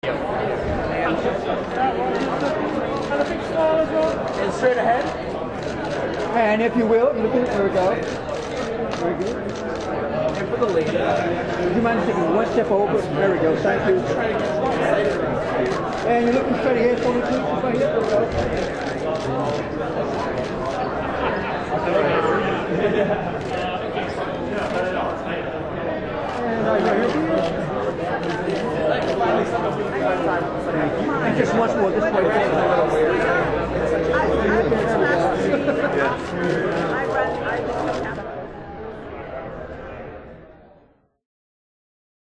And straight ahead. And if you will, there we go. Very good. And for the lady. Would you mind taking one step over? There we go. Thank you. And you're looking straight ahead for me, please. Right here. There we go. And right here. And just once more this way.